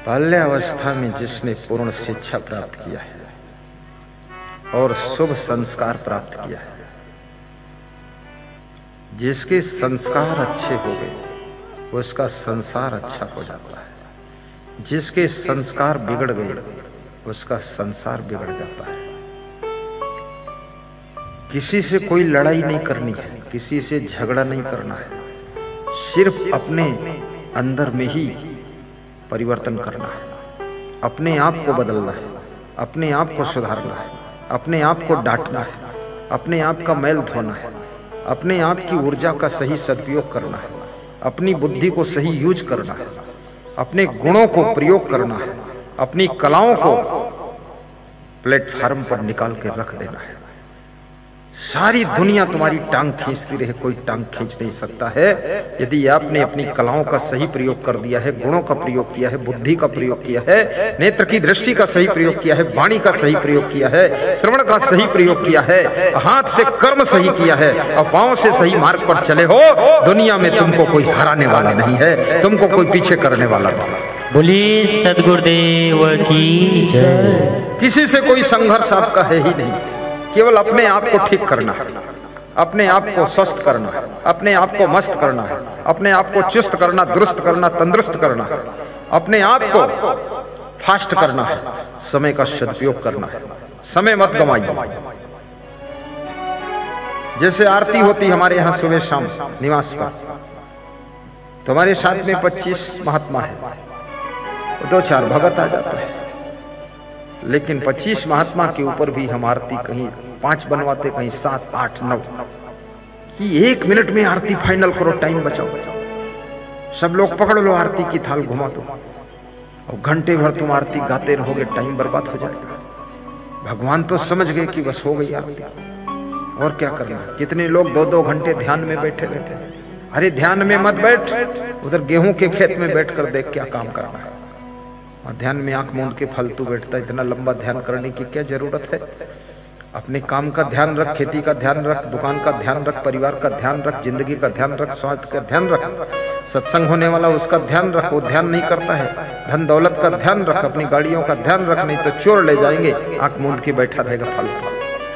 बाल्यावस्था में जिसने पूर्ण शिक्षा प्राप्त किया है और शुभ संस्कार प्राप्त किया है, जिसके संस्कार अच्छे हो गए उसका संसार अच्छा हो जाता है, जिसके संस्कार बिगड़ गए उसका संसार बिगड़ जाता है। किसी से कोई लड़ाई नहीं करनी है, किसी से झगड़ा नहीं करना है, सिर्फ अपने अंदर में ही परिवर्तन करना है, अपने आप को बदलना है, अपने आप को सुधारना है, अपने आप को डांटना है, अपने आप का मैल धोना है, अपने आप की ऊर्जा का सही सदुपयोग करना है, अपनी बुद्धि को सही यूज करना है, अपने गुणों को प्रयोग करना है, अपनी कलाओं को प्लेटफार्म पर निकाल के रख देना है। सारी दुनिया तुम्हारी टांग खींचती रहे, कोई टांग खींच नहीं सकता है यदि आपने अपनी कलाओं का सही प्रयोग कर दिया है, गुणों का प्रयोग किया है, बुद्धि का प्रयोग किया है, नेत्र की दृष्टि का सही प्रयोग किया है, वाणी का सही प्रयोग किया है, श्रवण का सही प्रयोग किया है, हाथ से कर्म सही किया है और पांव से सही मार्ग पर चले हो, दुनिया में तुमको कोई हराने वाला नहीं है, तुमको कोई पीछे करने वाला नहीं। बोलिए सद्गुरुदेव की जय। किसी से कोई संघर्ष आपका है ही नहीं, केवल अपने आप को ठीक करना है, अपने आप को स्वस्थ करना है, अपने आप को मस्त करना है, अपने आप को चुस्त करना, दुरुस्त करना, तंदुरुस्त करना है, अपने आप को फास्ट करना है, समय का सदुपयोग करना है, समय मत गंवाइए। जैसे आरती होती हमारे यहाँ सुबह शाम निवास पर, तो हमारे साथ में 25 महात्मा है, 2-4 भगत आ जाता है, लेकिन 25 महात्मा के ऊपर भी हम आरती कहीं 5 बनवाते, कहीं 7, 8, 9 कि 1 मिनट में आरती फाइनल करो, टाइम बचाओ। सब लोग पकड़ लो, आरती की थाल घुमा दो और घंटे भर तुम आरती गाते रहोगे, टाइम बर्बाद हो जाएगा। भगवान तो समझ गए कि बस हो गई आरती, और क्या करना। कितने लोग 2-2 घंटे ध्यान में बैठे रहते हैं। अरे ध्यान में मत बैठ, उधर गेहूं के खेत में बैठकर देख क्या काम करना है। और ध्यान में आंख मूंद के फालतू बैठता, इतना लंबा ध्यान करने की क्या जरूरत है। अपने काम का ध्यान रख, खेती का ध्यान रख, दुकान का ध्यान रख, परिवार का ध्यान रख, जिंदगी का ध्यान रख, स्वास्थ्य का ध्यान रख, सत्संग होने वाला उसका ध्यान रख, वो ध्यान नहीं करता है। धन दौलत का ध्यान रख, अपनी गाड़ियों का ध्यान रख, नहीं तो चोर ले जाएंगे, आंख मूंद के बैठा रहेगा फालतू।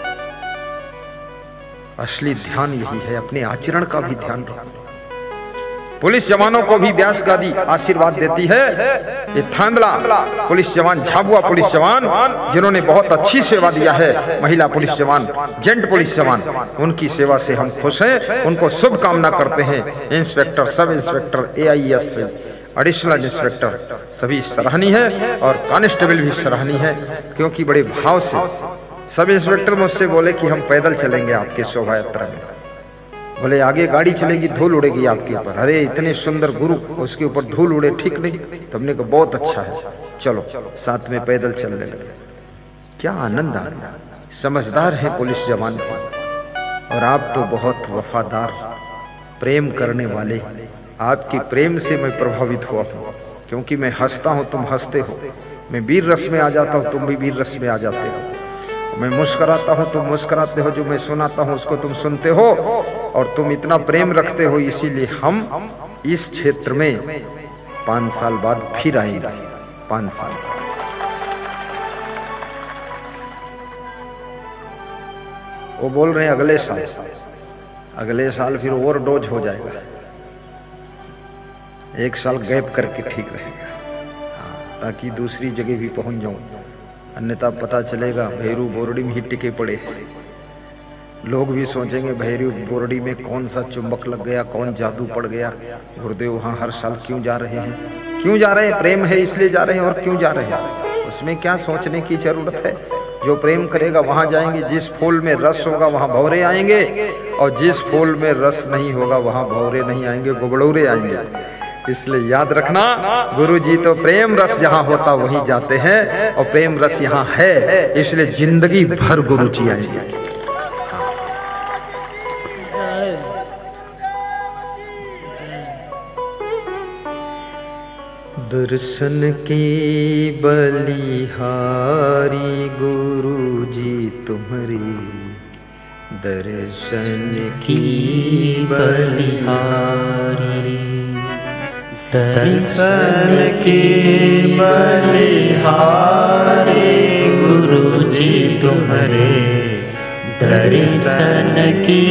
असली ध्यान यही है, अपने आचरण का भी ध्यान रखो। पुलिस जवानों को भी व्यास गादी आशीर्वाद देती है। ये थांदला पुलिस जवान, झाबुआ पुलिस जवान, जिन्होंने बहुत अच्छी सेवा दिया है, महिला पुलिस जवान, जेंट पुलिस जवान, उनकी सेवा से हम खुश हैं, उनको शुभकामना करते हैं। Inspector, sub inspector, AIS, additional inspector सभी सराहनीय है और कांस्टेबल भी सराहनीय है, क्योंकि बड़े भाव से सब इंस्पेक्टर मुझसे बोले कि हम पैदल चलेंगे आपके शोभा यात्रा में। बोले आगे गाड़ी चलेगी, धूल उड़ेगी आपके ऊपर। अरे इतने सुंदर गुरु, उसके ऊपर धूल उड़े ठीक नहीं। तुमने कहा बहुत अच्छा है, चलो साथ में पैदल चलने लगे। क्या आनंद आ गया। समझदार है पुलिस जवान, और आप तो बहुत वफादार, प्रेम करने वाले। आपके प्रेम से मैं प्रभावित हुआ हूं, क्योंकि मैं हंसता हूं, तुम हंसते हो, मैं वीर रस में आ जाता हूं, तुम भी वीर रस में आ जाते हो, मैं मुस्कुराता हूं, तुम मुस्कुराते हो, जो मैं सुनाता हूं उसको तुम सुनते हो, और तुम इतना प्रेम रखते हो। इसीलिए हम इस क्षेत्र में 5 साल बाद फिर आएंगे। 5 साल वो बोल रहे हैं अगले साल फिर ओवरडोज हो जाएगा, 1 साल गैप करके ठीक रहेगा, ताकि दूसरी जगह भी पहुंच जाऊं। अन्यथा पता चलेगा भैरू बोरडी में ही टिके पड़े। लोग भी सोचेंगे भैरू बोरडी में कौन सा चुंबक लग गया, कौन जादू पड़ गया, गुरुदेव वहां हर साल क्यों जा रहे हैं। क्यों जा रहे हैं? प्रेम है इसलिए जा रहे हैं। और क्यों जा रहे हैं उसमें क्या सोचने की जरूरत है। जो प्रेम करेगा वहां जाएंगे। जिस फूल में रस होगा वहां भंवरे आएंगे, और जिस फूल में रस नहीं होगा वहां भंवरे नहीं आएंगे, गुबड़ौरे आएंगे। इसलिए याद रखना, गुरु जी तो प्रेम रस जहां होता वहीं जाते हैं, और प्रेम रस यहाँ है, इसलिए जिंदगी भर गुरु जी आएंगे। दर्शन की बलिहारी गुरु जी तुम्हारी, दर्शन की बलिहारी। दर्शन की बलिहारी गुरुजी तुम्हारे, दर्शन की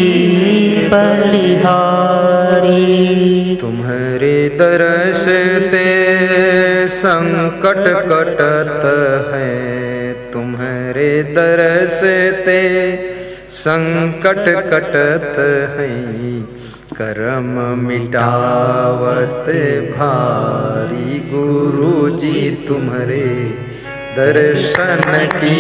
बलिहारी। तुम्हारे दर्श ते संकट कटत है, तुम्हारे दर्श ते संकट कटत है, कर्म मिटावत भारी गुरुजी तुम्हारे, दर्शन की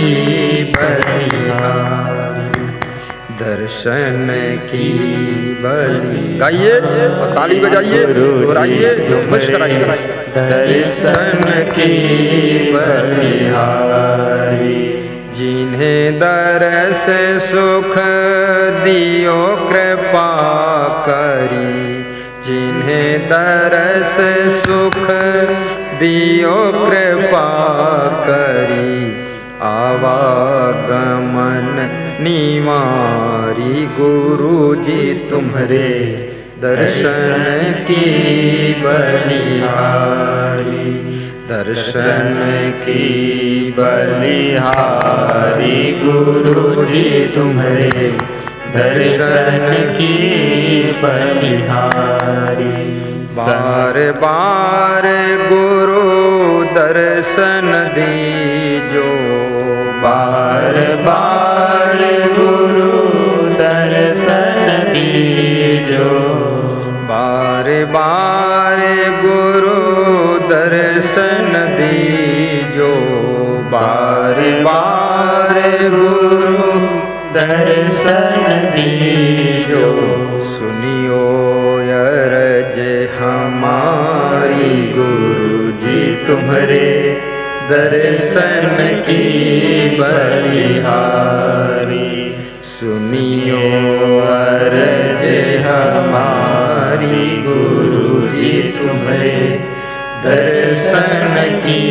बलिहारी, दर्शन की बलि। गाइए और ताली बजाइए, दोहराइए, मुस्कुराइए। दर्शन की बलिहारी, जिन्हें दरस सुख दियो कृपा करी, जिन्हें दरस सुख दियो कृपा करी, आवागमन निवारी गुरुजी तुम्हारे, दर्शन की बलिहारी, दर्शन की बलिहारी गुरुजी तुम्हारे, दर्शन की बलिहारी। बार बार गुरु दर्शन दीजो, बार बार गुरु दर्शन दीजो, बार बार गुरु दर्शन दीजो, बार बार गुरु दर्शन दीजो। सुनियो अरज हमारी गुरुजी तुम्हारे, दर्शन की बलिहारी, सुनियो अरज हमारी गुरुजी तुम्हारे, दर्शन की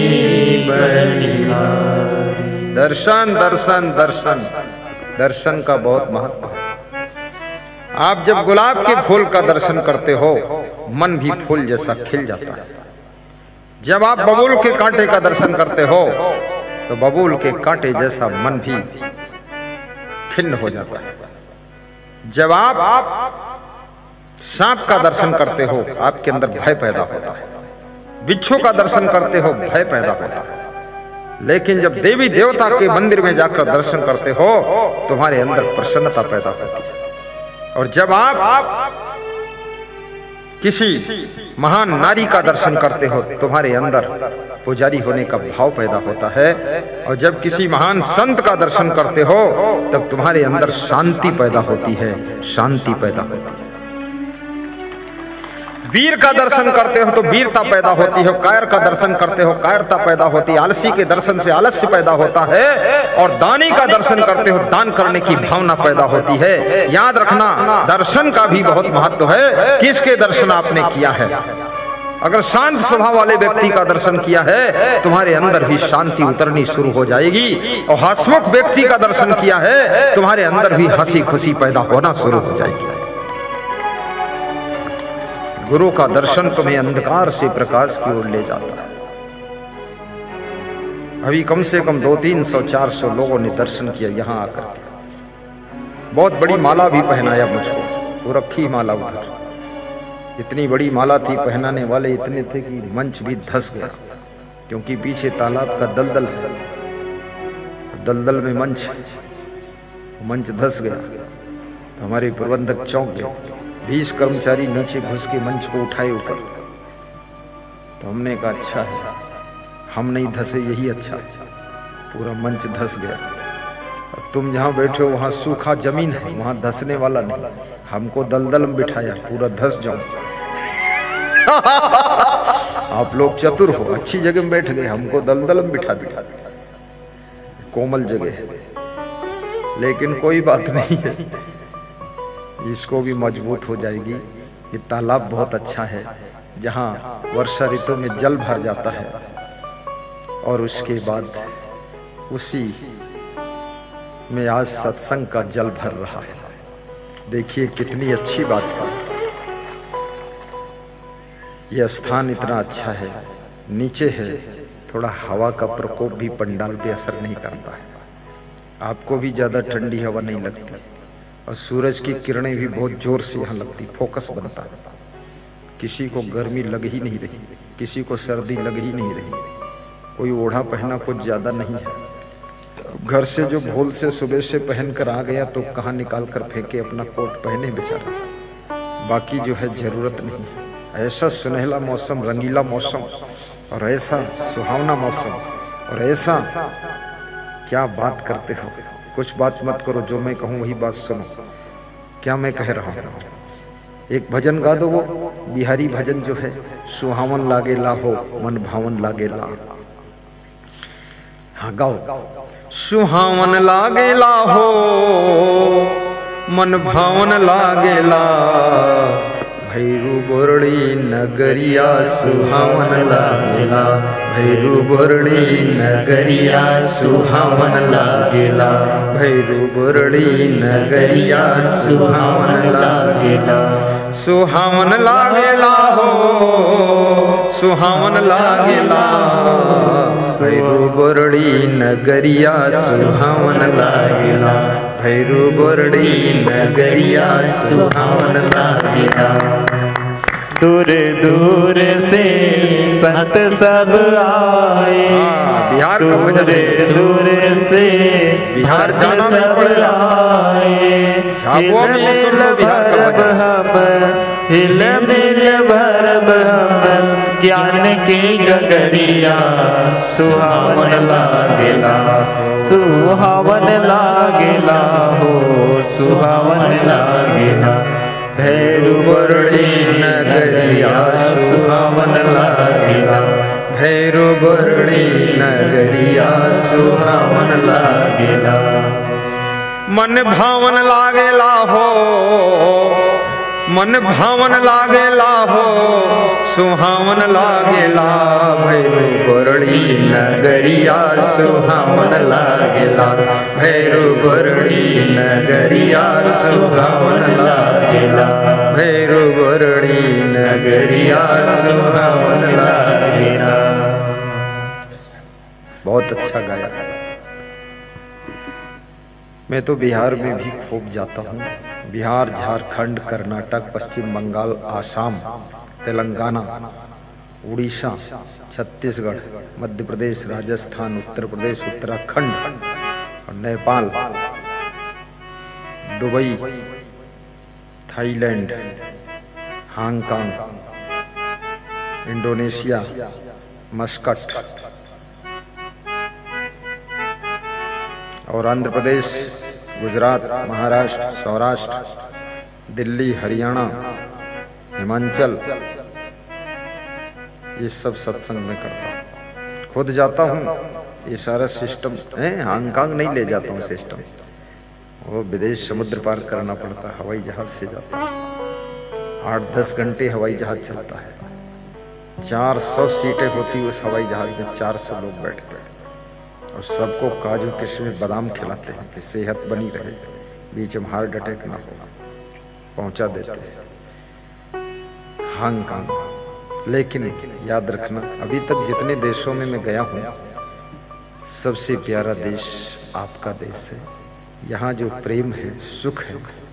बलिहारी। दर्शन दर्शन दर्शन, दर्शन का बहुत महत्व है। आप जब गुलाब के फूल का दर्शन करते हो, मन भी फूल जैसा खिल जाता है। जब आप बबूल के कांटे का दर्शन करते हो, तो बबूल के कांटे जैसा मन भी खिन्न हो जाता है। जब आप सांप का दर्शन करते हो, आपके अंदर भय पैदा होता है। बिच्छू का दर्शन करते हो, भय पैदा होता है। लेकिन जब देवी देवता के मंदिर में जाकर दर्शन करते हो, तुम्हारे अंदर प्रसन्नता पैदा होती है। और जब आप किसी महान नारी का दर्शन करते हो, तुम्हारे अंदर पुजारी होने का भाव पैदा होता है। और जब किसी महान संत का दर्शन करते हो, तब तुम्हारे अंदर शांति पैदा होती है, शांति पैदा होती है। वीर का दर्शन करते हो तो वीरता पैदा होती है, कायर का दर्शन करते हो कायरता पैदा होती है, आलसी के दर्शन से आलस्य पैदा होता है, और दानी का दर्शन करते हो दान करने की भावना पैदा होती है। याद रखना, दर्शन का भी बहुत महत्व है। किसके दर्शन आपने किया है? अगर शांत स्वभाव वाले व्यक्ति का दर्शन किया है, तुम्हारे अंदर भी शांति उतरनी शुरू हो जाएगी। और हंसमुख व्यक्ति का दर्शन किया है, तुम्हारे अंदर भी हंसी खुशी पैदा होना शुरू हो जाएगी। गुरु का दर्शन तुम्हें अंधकार से प्रकाश की ओर ले जाता है। अभी कम से कम 200-300-400 लोगों ने दर्शन किया यहाँ आकर के। बहुत बड़ी माला भी पहनाया मुझको, वो रखी माला उधर। इतनी बड़ी माला थी, पहनाने वाले इतने थे कि मंच भी धंस गया, क्योंकि पीछे तालाब का दलदल है, दलदल में मंच धंस गया। तो हमारे प्रबंधक चौंक गए। 20 कर्मचारी नीचे घुस के मंच को उठाए ऊपर। तो हमने कहा अच्छा है, हम नहीं धसे, यही अच्छा है। पूरा मंच धस गया। और तुम जहां बैठे हो वहां सूखा जमीन है, वहां धसने वाला नहीं। हमको दलदल में बिठाया, पूरा धस जाऊं। आप लोग चतुर हो, अच्छी जगह में बैठ गए, हमको दलदल में बिठा दिया। कोमल जगह है, लेकिन कोई बात नहीं है, इसको भी मजबूत हो जाएगी। ये तालाब बहुत अच्छा है, जहां वर्षा ऋतु में जल भर जाता है, और उसके बाद उसी में आज सत्संग का जल भर रहा है। देखिए कितनी अच्छी बात है। यह स्थान इतना अच्छा है, नीचे है, थोड़ा हवा का प्रकोप भी पंडाल पे असर नहीं करता है, आपको भी ज्यादा ठंडी हवा नहीं लगती, और सूरज की किरणें भी बहुत जोर से यहाँ लगती, फोकस बनता है, किसी को गर्मी लग ही नहीं रही, किसी को सर्दी लग ही नहीं रही, कोई ओढ़ा पहना कुछ ज्यादा नहीं है। घर से जो भूल से सुबह से पहन कर आ गया तो कहाँ निकाल कर फेंके, अपना कोट पहने बेचारा, बाकी जो है जरूरत नहीं है। ऐसा सुनहला मौसम, रंगीला मौसम, और ऐसा सुहावना मौसम, और ऐसा क्या बात करते हो, कुछ बात मत करो, जो मैं कहूँ वही बात सुनो, क्या मैं कह रहा हूँ। एक भजन गा दो, वो बिहारी भजन जो है, सुहावन लागेला हो मन भावन लागेला। हाँ गाओ। सुहावन लागेला हो मन भावन लागेला, भैरू बोरड़ी नगरिया सुहावन लागेला, भैरू बोरड़ी नगरिया सुहावन लागेला, भैरू बोरड़ी नगरिया सुहावन लागेला। सुहावन लागेला हो सुहावन लागेला, भैरू बोरड़ी नगरिया सुहावन लागेला, भैरू बोरड़ी नगरिया सुहावन लागेला। दूर दूर से संत सब आए, बिहार का भजन है। दूर से बिहार जाना नहीं पड़ेगा, झाबुआ में ये सुन लो बिहार का भजन। हम हिल मिल भरब हम ज्ञान की गगरिया, सुहावन लागेला, सुहावन लागेला हो सुहावन लागेला, भैरू बोरड़ी नगरिया सुहावन लागेला, भैरू बोरड़ी नगरिया सुहावन लागेला। मन भावन लागेला हो मन भावन लागेला हो सुहावन लागेला, भैरू बोरड़ी नगरिया सुहावन लागेला, भैरू बोरड़ी नगरिया सुहावन लागेला, भैरू बोरड़ी नगरिया सुहावन लागेला। बहुत अच्छा गाया। मैं तो बिहार में भी खूब जाता हूँ, बिहार, झारखंड, कर्नाटक, पश्चिम बंगाल, आसाम, तेलंगाना, उड़ीसा, छत्तीसगढ़, मध्य प्रदेश, राजस्थान, उत्तर प्रदेश, उत्तराखंड और Nepal, Dubai, Thailand, Hong Kong, Indonesia, Muscat और आंध्र प्रदेश, गुजरात, महाराष्ट्र, सौराष्ट्र, दिल्ली, हरियाणा, हिमाचल, ये सब सत्संग में करता हूँ। खुद जाता हूँ, ये सारा सिस्टम है, हांगकांग नहीं ले जाता हूँ सिस्टम, वो विदेश समुद्र पार करना पड़ता है, हवाई जहाज से जाता हूँ। 8-10 घंटे हवाई जहाज चलता है, 400 सीटें होती उस हवाई जहाज में, 400 लोग बैठते हैं और सबको काजू किशमिश बादाम खिलाते हैं कि सेहत बनी रहे, बीच में हार्ट अटैक ना हो, पहुंचा देते हैं हांगकांग। लेकिन याद रखना, अभी तक जितने देशों में मैं गया हूं, सबसे प्यारा देश आपका देश है। यहाँ जो प्रेम है, सुख है,